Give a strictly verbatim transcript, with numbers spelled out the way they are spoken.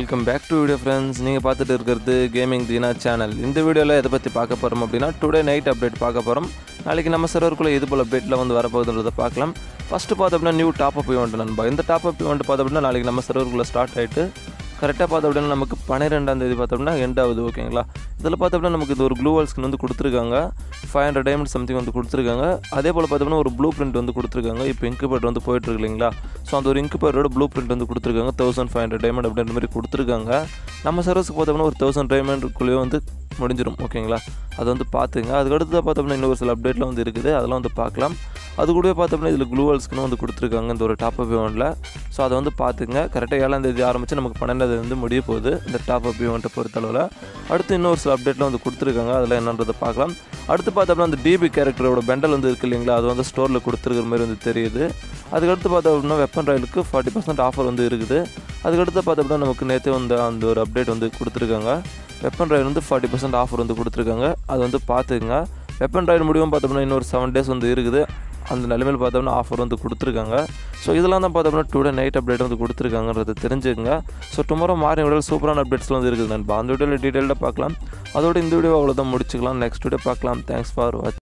Welcome back to video friends. நீங்க பார்த்துட்டு இருக்கிறது கேமிங் தீனா சேனல். இந்த வீடியோல எதை பத்தி பார்க்க போறோம் அப்படினா டுடே நைட் அப்டேட் பார்க்க போறோம். நாளைக்கு நம்ம சர்வருக்குள்ள இது போல அப்டேட்ல வந்து வர போகுதுன்றத பார்க்கலாம். ஃபர்ஸ்ட் பார்த்தோம்னா நியூ டாப் அப் ஈவென்ட் நண்பா. இந்த டாப் அப் ஈவென்ட் பார்த்தோம்னா நாளைக்கு நம்ம சர்வருக்குள்ள ஸ்டார்ட் ஆயிட்டு கரெக்டாக பார்த்தோம்னா நமக்கு பன்னிரெண்டாம் தேதி பார்த்தோம்னா எண்ட் ஆகுது ஓகேங்களா. இதில் பார்த்தோம்னா நமக்கு இது ஒரு க்ளூ வால் ஸ்கின் வந்து கொடுத்துருக்காங்க. ஃபைவ் ஹண்ட்ரட் டைமண்ட் சம்திங் வந்து கொடுத்துருக்காங்க. அதே போல் பார்த்தோம்னா ஒரு ப்ளூ பிரிண்ட் வந்து கொடுத்துருக்காங்க. இப்போ இன்குபேட்டர் வந்து போயிட்டுருக்கு இல்லைங்களா. ஸோ அந்த ஒரு இன்குபேட்டரோட ப்ளூ பிரிண்ட் வந்து கொடுத்துருக்காங்க. தௌசண்ட் ஃபைவ் ஹண்ட்ரட் டைமண்ட் அப்படின்ற மாதிரி கொடுத்துருக்காங்க. நம்ம சர்வீஸ்க்கு பார்த்தோம்னா ஒரு தௌசண்ட் டைமண்ட்குள்ளேயே வந்து முடிஞ்சிடும் ஓகேங்களா. அதை வந்து பார்த்துங்க. அதுக்கடுத்து பார்த்தோம்னா இன்னொரு சில அப்டேட்லாம் வந்து இருக்குது, அதெல்லாம் வந்து பார்க்கலாம். அது கூட பார்த்தோம்னா இதில் க்ளூ வால்ஸ்க்குன்னு வந்து கொடுத்துருக்காங்க இந்த ஒரு டாப் அப் ஈவெண்ட்டில். ஸோ அதை வந்து பார்த்துங்க. கரெக்டாக ஏழாம் தேதி ஆரம்பித்து நமக்கு பன்னெண்டாம் தேதி வந்து முடிய போகுது இந்த டாப் அப் ஈவெண்ட்டை பொறுத்தளவில். அடுத்து இன்னொரு சில அப்டேட்லாம் வந்து கொடுத்துருக்காங்க, அதில் என்னன்றதை பார்க்கலாம். அடுத்து பார்த்தோம்னா அந்த டிபி கேரக்டரோட பெண்டல் வந்து இருக்குது இல்லைங்களா, அது வந்து ஸ்டோரில் கொடுத்துருக்கிற மாதிரி வந்து தெரியுது. அதுக்கடுத்து பார்த்தோம் அப்படின்னா வெப்பன் ராயலுக்கு ஃபார்ட்டி பர்சன்ட் ஆஃபர் வந்து இருக்குது. அதுக்கடுத்து பார்த்தோம்னா நமக்கு நேற்று வந்து அந்த ஒரு அப்டேட் வந்து கொடுத்துருக்காங்க. வெப்பன் ராயல் வந்து ஃபார்ட்டி பர்சன்ட் ஆஃபர் வந்து கொடுத்துருக்காங்க, அதை வந்து பார்த்துக்குங்க. வெப்பன் ராயல் முடிவும் பார்த்தோம்னா இன்னொரு செவன் டேஸ் வந்து இருக்குது. அந்த நிலைமையில் பார்த்தோம்னா ஆஃபர் வந்து கொடுத்துருக்காங்க. ஸோ இதெல்லாம் தான் பார்த்தோம்னா டுடே நைட் அப்டேட் வந்து கொடுத்துருக்காங்கன்றதை தெரிஞ்சுக்கங்க. ஸோ டுமாரோ மார்னிங் வீடியோ சூப்பரான அப்டேட்ஸ்லாம் வந்து இருக்குது நண்பா. அந்த வீடியோவில் டீட்டெயிலாக பார்க்கலாம். அதோட இந்த வீடியோ அவ்வளோதான் முடிச்சுக்கலாம். நெக்ஸ்ட் வீடியோ பார்க்கலாம். தேங்க்ஸ் ஃபார் வாட்சிங்.